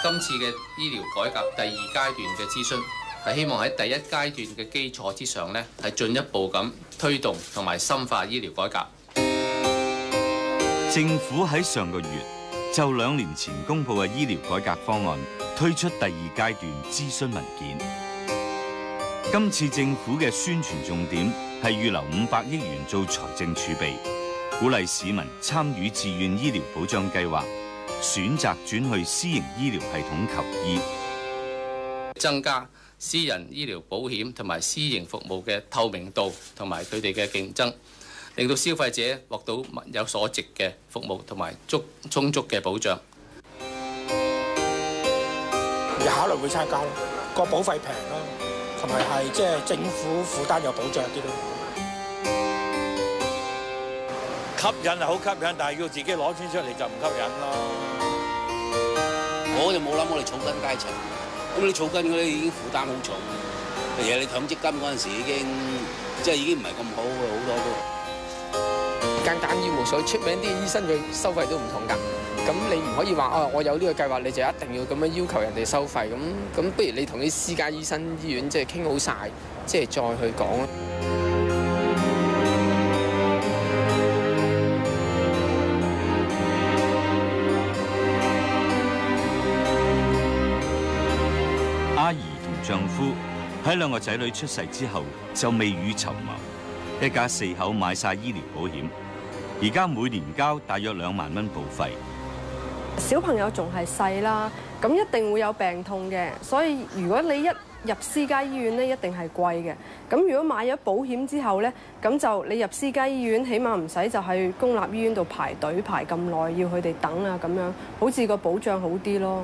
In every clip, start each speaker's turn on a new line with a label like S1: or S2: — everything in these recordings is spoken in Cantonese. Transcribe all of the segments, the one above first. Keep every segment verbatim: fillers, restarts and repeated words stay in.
S1: 今次嘅醫療改革第二階段嘅諮詢，係希望喺第一階段嘅基礎之上呢，係進一步咁推動同埋深化醫療改革。
S2: 政府喺上個月就兩年前公布嘅醫療改革方案推出第二階段諮詢文件。今次政府嘅宣傳重點係預留五百億元做財政儲備，鼓勵市民參與自願醫療保障計劃，選擇轉去私營醫療系統求醫，
S1: 增加私人醫療保險同埋私營服務嘅透明度同埋佢哋嘅競爭，令到消費者獲到物有所值嘅服務同埋足充足嘅保障。
S3: 有考慮會參加咯，個保費平咯，同埋係即係政府負擔有保障啲咯。
S4: 吸引係好吸引，但係要自己攞錢出嚟就唔吸引咯。
S5: 我就冇諗我哋草根階層，咁你草根嗰啲已經負擔好重，而且你強積金嗰陣時已經即係已經唔係咁好嘅，好多都
S6: 間間醫務所出名啲醫生嘅收費都唔同㗎，咁你唔可以話哦，我有呢個計劃你就一定要咁樣要求人哋收費，咁咁不如你同啲私家醫生醫院即係傾好晒，即係再去講咯。
S2: 阿姨同丈夫喺兩個仔女出世之後就未雨綢繆，一家四口買晒醫療保險，而家每年交大約兩萬蚊保費。
S7: 小朋友仲係細啦，咁一定會有病痛嘅，所以如果你一入私家醫院咧，一定係貴嘅。咁如果買咗保險之後咧，咁就你入私家醫院，起碼唔使就喺公立醫院度排隊排咁耐，要佢哋等啊咁樣，好似個保障好啲咯。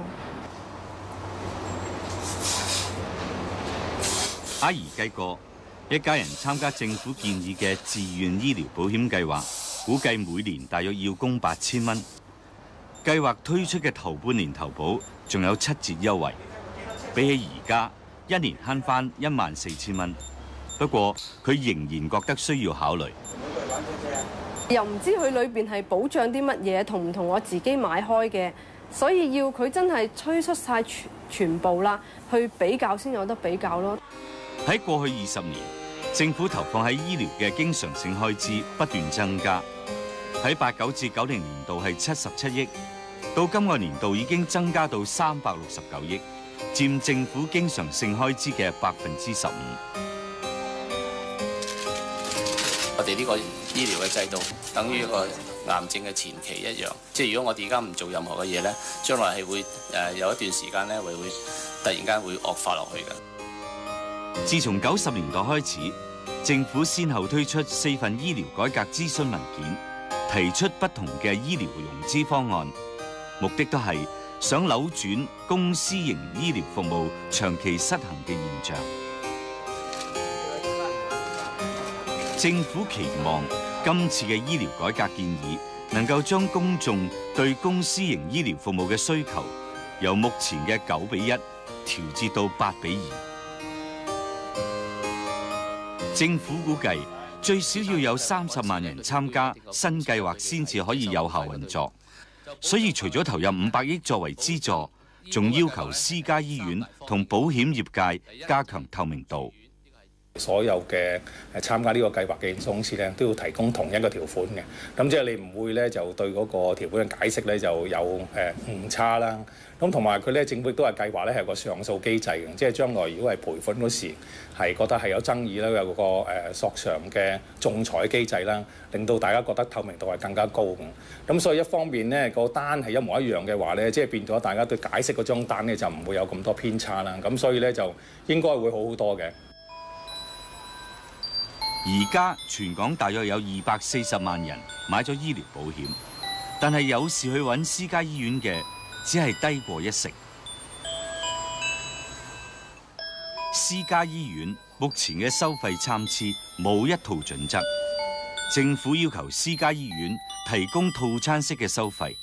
S2: 阿姨計過，一家人參加政府建議嘅自願醫療保險計劃，估計每年大約要供八千蚊。計劃推出嘅頭半年投保仲有七折優惠，比起而家一年慳翻一萬四千蚊。不過佢仍然覺得需要考慮，
S7: 又唔知佢裏邊係保障啲乜嘢，同唔同我自己買開嘅，所以要佢真係推出晒全全部啦，去比較先有得比較咯。
S2: 喺過去二十年，政府投放喺醫療嘅經常性開支不斷增加。喺八九至九零年度係七十七億，到今個年度已經增加到三百六十九億，佔政府經常性開支嘅百分之十五。
S1: 我哋呢個醫療嘅制度，等於一個癌症嘅前期一樣，即係如果我哋而家唔做任何嘅嘢咧，將來係會誒有一段時間咧，會會突然間會惡化落去嘅。
S2: 自從九十年代開始，政府先後推出四份醫療改革諮詢文件，提出不同嘅醫療融資方案，目的都係想扭轉公私營醫療服務長期失衡嘅現象。政府期望今次嘅醫療改革建議能夠將公眾對公私營醫療服務嘅需求由目前嘅九比一調節到八比二。政府估計最少要有三十萬人參加新計劃先至可以有效運作，所以除咗投入五百億作為資助，仲要求私家醫院同保險業界加強透明度。
S8: 所有嘅誒參加呢個計劃嘅公司咧，都要提供同一個條款嘅。咁即係你唔會咧就對嗰個條款嘅解釋咧就有誒誤差啦。咁同埋佢咧政府亦都係計劃咧係個上訴機制嘅，即係將來如果係賠款嗰時係覺得係有爭議啦，有個誒索償嘅仲裁機制啦，令到大家覺得透明度係更加高嘅。咁所以一方面咧個單係一模一樣嘅話咧，即係變咗大家對解釋嗰張單咧就唔會有咁多偏差啦。咁所以咧就應該會好好多嘅。
S2: 而家全港大約有二百四十萬人買咗醫療保險，但係有時去揾私家醫院嘅只係低過一成。私家醫院目前嘅收費參差，冇一套準則。政府要求私家醫院提供套餐式嘅收費，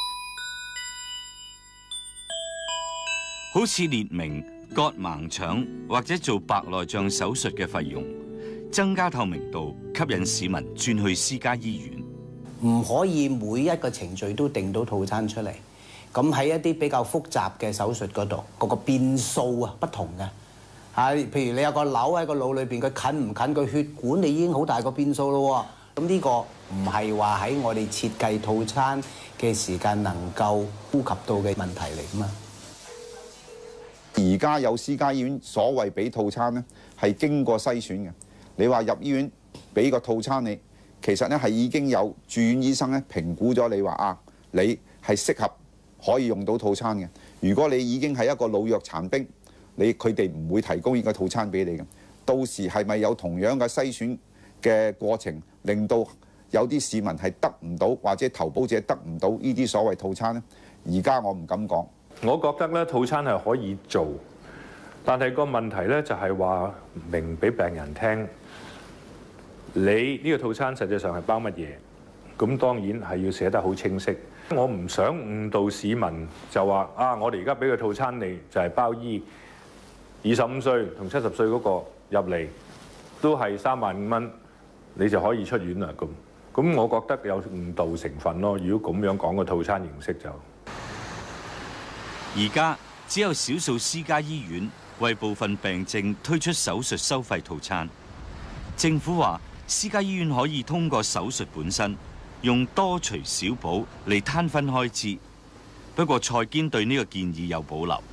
S2: 好似列明割盲腸或者做白內障手術嘅費用。增加透明度，吸引市民轉去私家醫院。
S9: 唔可以每一個程序都定到套餐出嚟，咁咁喺一啲比較複雜嘅手術嗰度，嗰個變數啊不同嘅嚇。譬如你有個瘤喺個腦裏邊，佢近唔近個血管，你已經好大個變數咯喎。咁呢個唔係話喺我哋設計套餐嘅時間能夠顧及到嘅問題嚟㗎嘛。
S10: 而家有私家醫院所謂俾套餐咧，係經過篩選嘅。你話入醫院俾個套餐你，其實咧係已經有住院醫生咧評估咗你話啊，你係適合可以用到套餐嘅。如果你已經係一個老弱殘兵，你佢哋唔會提供呢個套餐俾你嘅。到時係咪有同樣嘅篩選嘅過程，令到有啲市民係得唔到，或者投保者得唔到呢啲所謂套餐呢？而家我唔敢講。
S11: 我覺得咧套餐係可以做，但係個問題咧就係話明俾病人聽，你呢個套餐實際上係包乜嘢？咁當然係要寫得好清晰。我唔想誤導市民，就話啊，我哋而家俾個套餐你就係包醫二十五歲同七十歲嗰個入嚟都係三萬五蚊，你就可以出院啦。咁咁，我覺得有誤導成分咯。如果咁樣講個套餐形式就。
S2: 而家只有少數私家醫院為部分病症推出手術收費套餐。政府話私家醫院可以通過手術本身用多除少補嚟攤分開支。不過蔡堅對呢個建議有保留。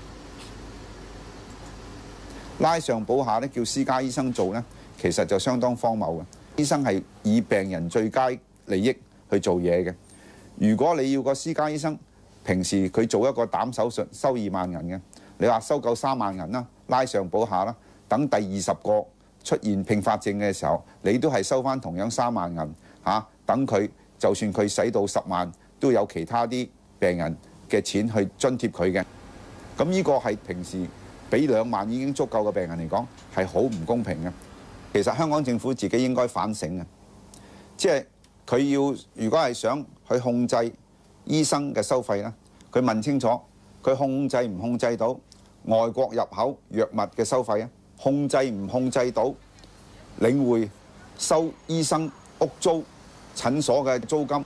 S10: 拉上補下咧，叫私家醫生做咧，其實就相當荒謬嘅。醫生係以病人最佳利益去做嘢嘅。如果你要個私家醫生，平時佢做一個膽手術收二萬銀嘅，你話收夠三萬銀啦，拉上補下啦，等第二十個出現併發症嘅時候，你都係收翻同樣三萬銀嚇、啊，等佢就算佢使到十萬，都有其他啲病人嘅錢去津貼佢嘅。咁呢個係平時俾兩萬已經足夠嘅病人嚟講，係好唔公平嘅。其實香港政府自己應該反省嘅，即係佢要如果係想去控制醫生嘅收費咧，佢問清楚，佢控制唔控制到外國入口藥物嘅收費啊？控制唔控制到領匯收醫生屋租診所嘅租金？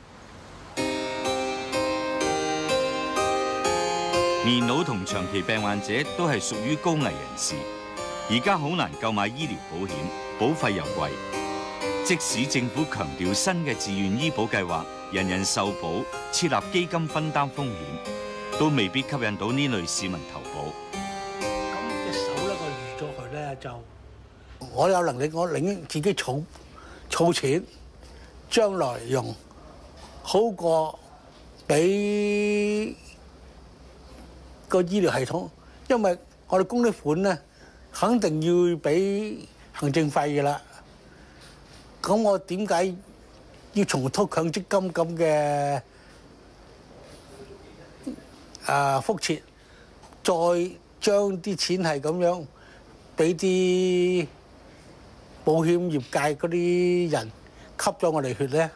S2: 年老同長期病患者都係屬於高危人士，而家好難購買醫療保險，保費又貴。即使政府強調新嘅自願醫保計劃人人受保，設立基金分擔風險，都未必吸引到呢類市民投保。
S3: 咁一手咧，我預咗佢咧就，我有能力，我寧願自己儲儲錢，將來用，好過俾個醫療系統，因為我哋供啲款咧，肯定要俾行政費㗎啦。咁我點解要重蹈強積金咁嘅啊覆轍，再將啲錢係咁樣俾啲保險業界嗰啲人吸咗我哋血咧？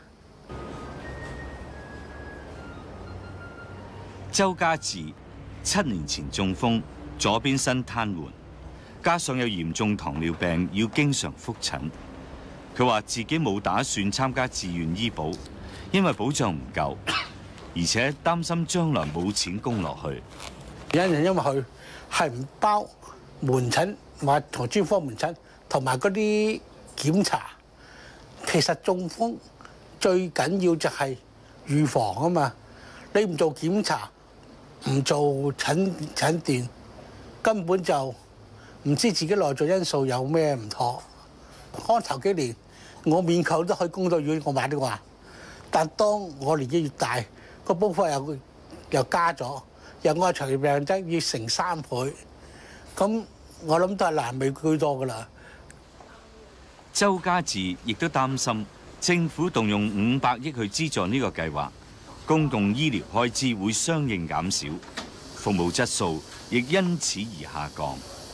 S2: 周家志七年前中風，左邊身癱瘓，加上有嚴重糖尿病，要經常覆診。佢話自己冇打算參加自願醫保，因為保障唔夠，而且擔心將來冇錢供落去。
S3: 有人因為佢係唔包門診或同專科門診，同埋嗰啲檢查。其實中風最緊要就係預防啊嘛！你唔做檢查，唔做診診斷，根本就唔知自己內在因素有咩唔妥。開頭幾年，我勉強都可以供到院，我買啲話。但當我年紀越大，個保費又又加咗，又我長期病症要成三倍，咁我諗都係難為居多噶啦。
S2: 周家志亦都擔心政府動用五百億去資助呢個計劃，公共醫療開支會相應減少，服務質素亦因此而下降。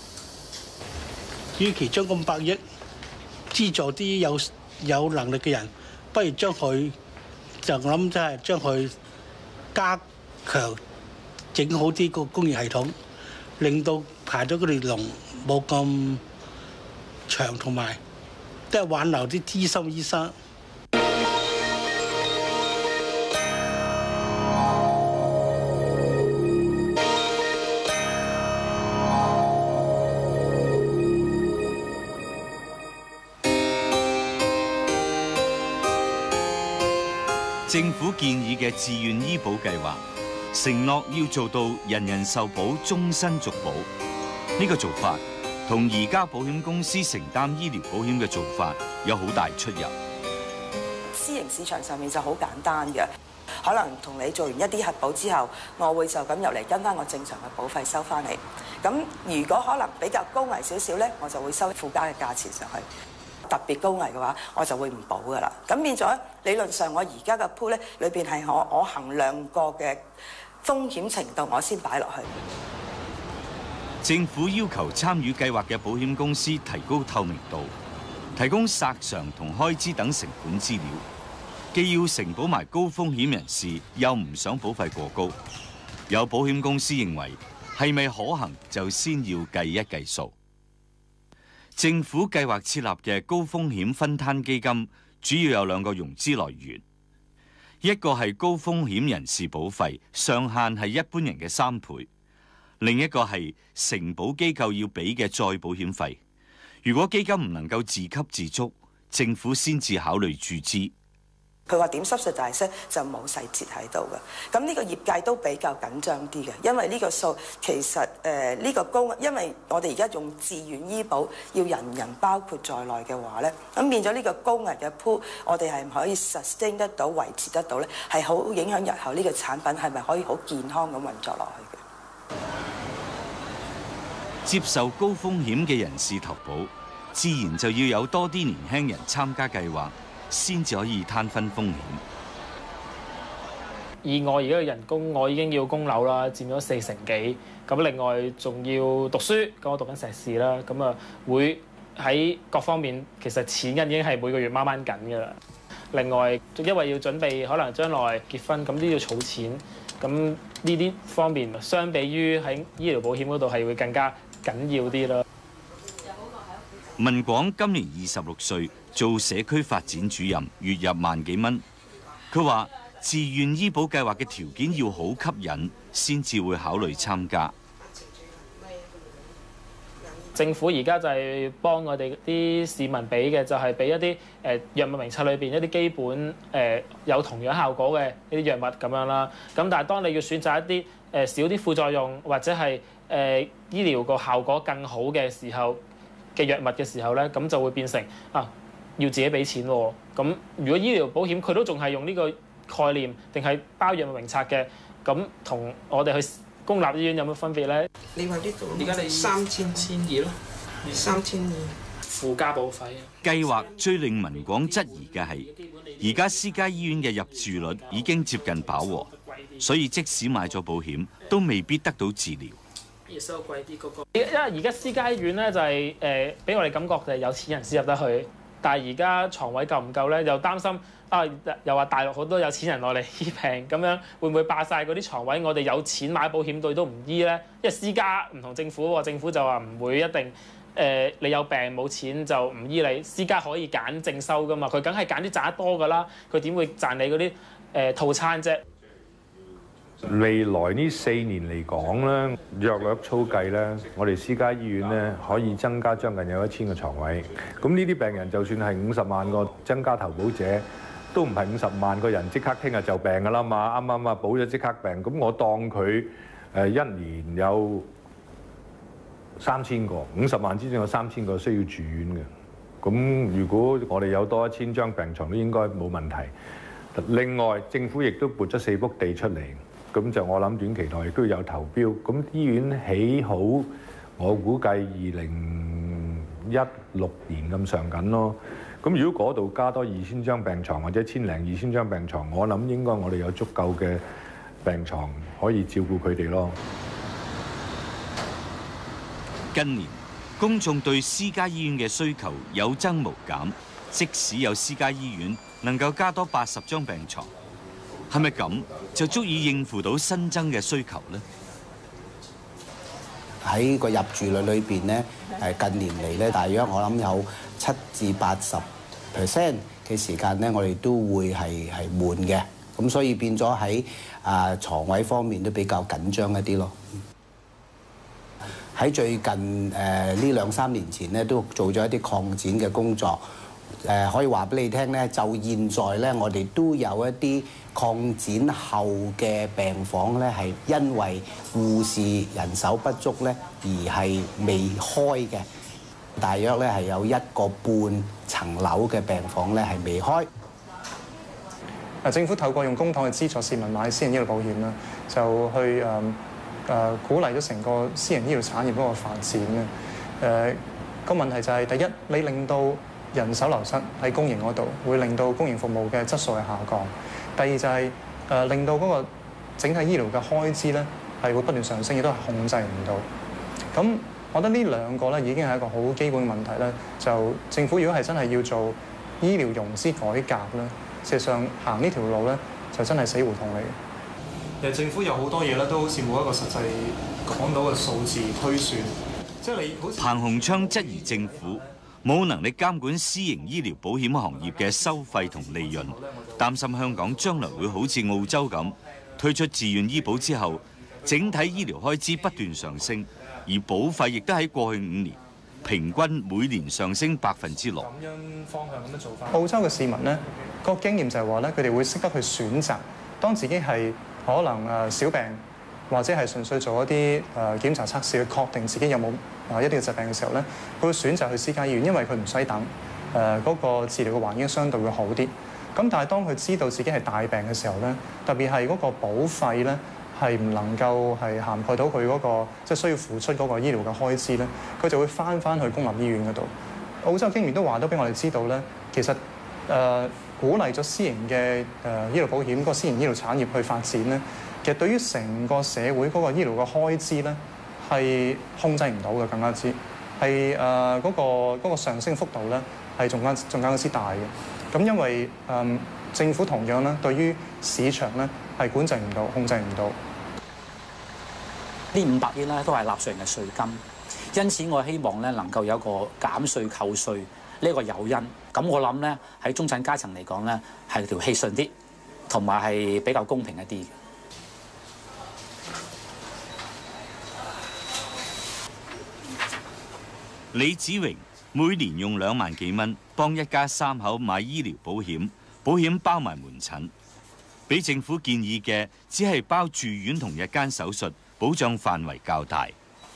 S3: 與其將五百億資助啲有有能力嘅人，不如將佢就我諗真係將佢加強整好啲個公營系統，令到排咗嗰條龍冇咁長，同埋都係挽留啲資深醫生。
S2: 政府建議嘅自願醫保計劃，承諾要做到人人受保、終身續保。呢個做法同而家保險公司承擔醫療保險嘅做法有好大出入。
S12: 私營市場上面就好簡單嘅，可能同你做完一啲核保之後，我會就咁入嚟跟翻我正常嘅保費收翻嚟。咁如果可能比較高危少少咧，我就會收附加嘅價錢上去。特別高危嘅話，我就會唔保噶啦。咁變咗理論上，我而家嘅 pool 咧裏邊係我我衡量過嘅風險程度，我先擺落去。
S2: 政府要求參與計劃嘅保險公司提高透明度，提供索償同開支等成本資料，既要承保埋高風險人士，又唔想保費過高。有保險公司認為係咪可行，就先要計一計數。政府計劃設立嘅高風險分攤基金，主要有兩個融資來源，一個係高風險人士保費，上限係一般人嘅三倍。另一個係承保機構要俾嘅再保險費，如果基金唔能夠自給自足，政府先至考慮注資。
S12: 佢話點subsidize就冇細節喺度嘅，咁呢個業界都比較緊張啲嘅，因為呢個數其實誒呢、呃呢個高，因為我哋而家用自願醫保要人人包括在內嘅話咧，咁變咗呢個高危嘅 pool， 我哋係唔可以 sustain 得到、維持得到咧，係好影響日後呢個產品係咪可以好健康咁運作落去嘅。
S2: 接受高風險嘅人士投保，自然就要有多啲年輕人參加計劃，先至可以攤分風險。
S13: 以我而家嘅人工，我已經要供樓啦，佔咗四成幾。咁另外仲要讀書，咁我讀緊碩士啦，咁啊會喺各方面其實錢銀已經係每個月掹掹緊㗎啦。另外因為要準備可能將來結婚，咁都要儲錢。咁呢啲方面相比於喺醫療保險嗰度係會更加緊要啲啦。
S2: 文廣今年二十六歲，做社區發展主任，月入萬幾蚊。佢話自願醫保計劃嘅條件要好吸引，先至會考慮參加。
S13: 政府而家就係幫我哋啲市民俾嘅，就係俾一啲誒藥物名冊裏邊一啲基本誒、呃、有同樣效果嘅一啲藥物咁樣啦。咁但係當你要選擇一啲誒、呃、少啲副作用或者係誒、呃、醫療個效果更好嘅時候嘅藥物嘅時候咧，咁就會變成啊要自己俾錢喎。咁如果醫療保險佢都仲係用呢個概念，定係包藥物名冊嘅，咁同我哋去公立醫院有乜分別咧？
S14: 你話呢度
S13: 而家你
S14: 三千千二咯，三千二
S13: 附加保費。
S2: 計劃最令文廣質疑嘅係，而家私家醫院嘅入住率已經接近飽和，所以即使買咗保險，都未必得到治療。
S13: 要收貴啲嗰個。因為而家私家醫院咧就係誒，俾我哋感覺就係有錢人先入得去，但係而家床位夠唔夠咧？又擔心。啊！又話大陸好多有錢人落嚟醫病，咁樣會唔會霸晒嗰啲床位？我哋有錢買保險隊都唔醫咧，因為私家唔同政府喎，政府就話唔會一定誒、呃，你有病冇錢就唔醫你。私家可以揀正收噶嘛，佢梗係揀啲賺得多噶啦，佢點會賺你嗰啲誒套餐啫？
S11: 未來呢四年嚟講咧，約略粗計咧，我哋私家醫院咧可以增加將近有一千個床位。咁呢啲病人就算係五十萬個增加投保者，都唔係五十萬個人即刻聽日就病㗎啦嘛，啱啱啊保咗即刻病，咁我當佢誒一年有三千個，五十萬之中有三千個需要住院嘅，咁如果我哋有多一千張病床都應該冇問題。另外政府亦都撥咗四幅地出嚟，咁就我諗短期內亦都有投標，咁醫院起好，我估計二零一六年咁上緊咯。咁如果嗰度加多二千張病床或者千零二千張病床，我諗應該我哋有足夠嘅病床可以照顧佢哋咯。
S2: 近年公眾對私家醫院嘅需求有增無減，即使有私家醫院能夠加多八十張病床，係咪咁就足以應付到新增嘅需求呢？
S9: 喺個入住率裏邊咧，誒近年嚟咧，大約我諗有七至八十 percent 嘅時間咧，我哋都會係係滿嘅，咁所以變咗喺啊牀位方面都比較緊張一啲咯。喺最近誒呢兩三年前咧，都做咗一啲擴展嘅工作， 誒可以話俾你聽咧，就現在咧，我哋都有一啲擴展後嘅病房咧，係因為護士人手不足咧，而係未開嘅。大約咧係有一個半層樓嘅病房咧係未開。
S15: 誒政府透過用公帑去資助市民買私人醫療保險啦，就去誒誒、呃、鼓勵咗成個私人醫療產業嗰個發展咧。誒、呃、個問題就係、是、第一，你令到人手流失喺公營嗰度，會令到公營服務嘅質素係下降。第二就係、是、誒、呃、令到嗰個整體醫療嘅開支咧係會不斷上升，亦都係控制唔到。咁我覺得呢兩個咧已經係一個好基本嘅問題咧。就政府如果係真係要做醫療融資改革咧，事實上行呢條路咧就真係死胡同嚟嘅。 其實政府有好多嘢咧都好似冇一個實際講到嘅數字推算，即係你好似
S2: 彭鴻昌質疑政府冇能力監管私營醫療保險行業嘅收費同利潤，擔心香港將來會好似澳洲咁推出自願醫保之後，整體醫療開支不斷上升，而保費亦都喺過去五年平均每年上升百分之六。
S15: 咁樣方向咁樣做法。澳洲嘅市民咧，個經驗就係話咧，佢哋會識得去選擇，當自己係可能誒小病或者係純粹做一啲誒檢查測試去確定自己有冇啊一啲嘅疾病嘅時候咧，佢會選擇去私家醫院，因為佢唔使等，誒嗰個治療嘅環境相對會好啲。咁但係當佢知道自己係大病嘅時候咧，特別係嗰個保費咧係唔能夠係涵蓋到佢嗰個即係需要付出嗰個醫療嘅開支咧，佢就會翻翻去公立醫院嗰度。澳洲經驗都話到俾我哋知道咧，其實誒、呃、鼓勵咗私營嘅誒醫療保險嗰個私營醫療產業去發展咧，其實對於成個社會嗰個醫療嘅開支咧係控制唔到嘅，更加之係誒嗰個嗰個上升幅度咧係仲加仲加之大嘅。咁因為誒、呃、政府同樣咧對於市場咧係管制唔到、控制唔到。
S16: 呢五百億咧都係納稅人嘅稅金，因此我希望咧能夠有一個減稅扣稅呢個誘因。咁我諗咧喺中產階層嚟講咧係條氣順啲，同埋係比較公平一啲嘅。
S2: 李子榮每年用兩萬幾蚊幫一家三口買醫療保險，保險包埋門診，比政府建議嘅只係包住院同日間手術，保障範圍較大。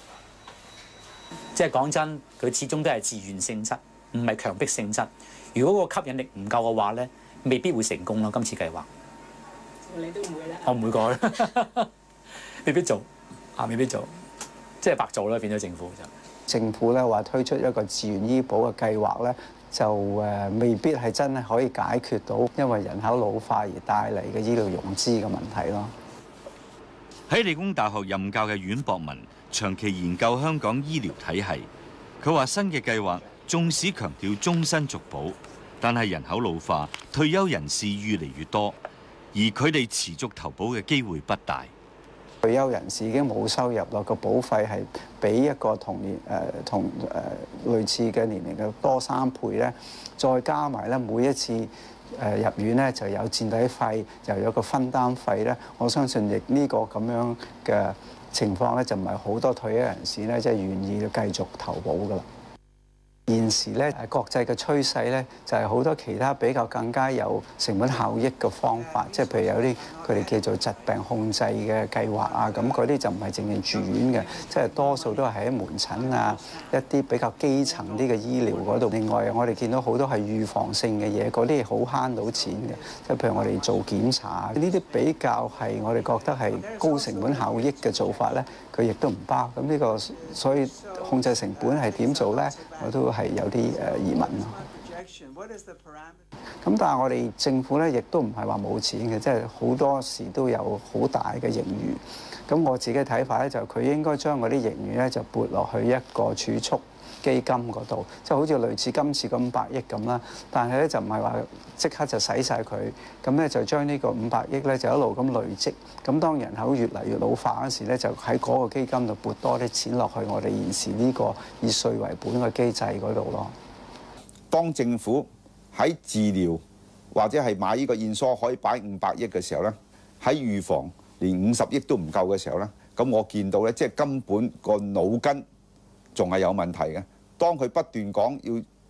S16: 即係講真，佢始終都係自願性質，唔係強迫性質。如果個吸引力唔夠嘅話咧，未必會成功咯。今次計劃，你都唔會啦。我唔會過，未必做啊，未必做，即係白做啦，變咗政府就。
S17: 政府咧話推出一個自願醫保嘅計劃咧，就誒未必係真係可以解決到因為人口老化而帶嚟嘅醫療融資嘅問題咯。
S2: 喺理工大學任教嘅阮博文長期研究香港醫療體系，佢話新嘅計劃縱使強調終身續保，但係人口老化，退休人士越嚟越多，而佢哋持續投保嘅機會不大。
S17: 退休人士已經冇收入咯，個保費係比一個同年誒、呃、同誒、呃、類似嘅年齡嘅多三倍咧，再加埋咧每一次誒、呃、入院咧就有墊底費，又有個分擔費咧，我相信亦呢個咁樣嘅情況咧就唔係好多退休人士咧即係願意繼續投保噶啦。現時咧，誒國際嘅趨勢咧，就係好多其他比較更加有成本效益嘅方法，即係譬如有啲佢哋叫做疾病控制嘅計劃啊，咁嗰啲就唔係淨係住院嘅，即係多數都係喺門診啊，一啲比較基層啲嘅醫療嗰度。另外，我哋見到好多係預防性嘅嘢，嗰啲係好慳到錢嘅，即係譬如我哋做檢查，呢啲比較係我哋覺得係高成本效益嘅做法咧，佢亦都唔包。咁呢個所以控制成本係點做咧？我都係有啲誒疑問咯。咁但係我哋政府咧，亦都唔係話冇錢嘅，即係好多時都有好大嘅盈餘。咁我自己睇法咧，就佢應該將嗰啲盈餘咧，就撥落去一個儲蓄基金嗰度，即係好似類似今次嘅五百億咁啦。但係咧就唔係話即刻就使晒佢，咁咧就將呢個五百億咧就一路咁累積。咁當人口越嚟越老化嗰時咧，就喺嗰個基金度撥多啲錢落去我哋現時呢個以稅為本嘅機制嗰度咯。
S10: 當政府喺治療或者係買呢個現疏可以擺五百億嘅時候咧，喺預防連五十億都唔夠嘅時候咧，咁我見到咧，即係根本個腦筋仲係有問題嘅。當佢不斷講要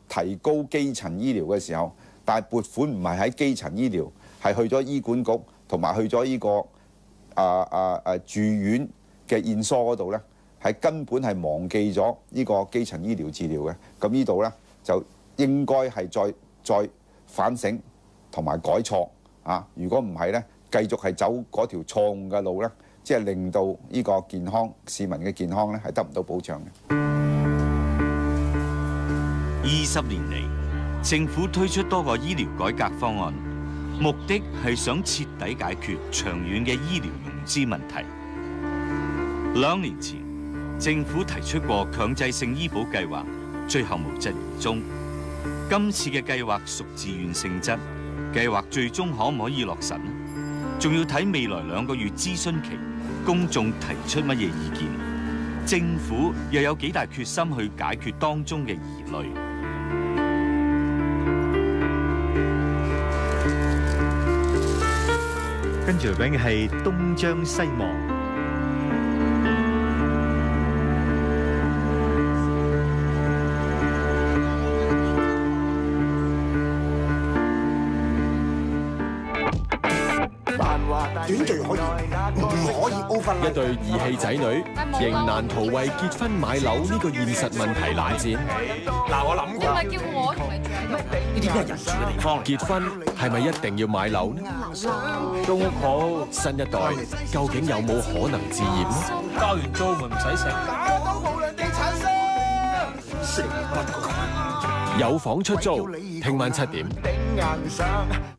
S10: 提高基層醫療嘅時候，但係撥款唔係喺基層醫療，係去咗醫管局同埋去咗呢、這個啊啊啊住院嘅驗疏嗰度咧，係根本係忘記咗呢個基層醫療治療嘅。咁呢度咧就應該係再再反省同埋改錯啊！如果唔係咧，繼續係走嗰條錯誤嘅路咧，即係令到呢個健康市民嘅健康咧係得唔到保障嘅。
S2: 二十年嚟，政府推出多個醫療改革方案，目的係想徹底解決長遠嘅醫療融資問題。兩年前，政府提出過強制性醫保計劃，最後無疾而終。今次嘅計劃屬自願性質，計劃最終可唔可以落實呢？仲要睇未來兩個月諮詢期，公眾提出乜嘢意見，政府又有幾大決心去解決當中嘅疑慮。
S18: 跟住嚟緊嘅係東張西望。
S19: 短句可以，唔可以 overlap。一對義氣仔女仍難逃為結婚買樓呢個現實問題冷戰。嗱，我諗過。唔係叫我同你住喺度。呢啲咩人住嘅地方？結婚係咪一定要買樓呢？租屋好，新一代究竟有冇可能置業呢？
S13: 交完租咪唔使食。
S19: 打到無良地產商，成不過。有房出租，聽晚七點。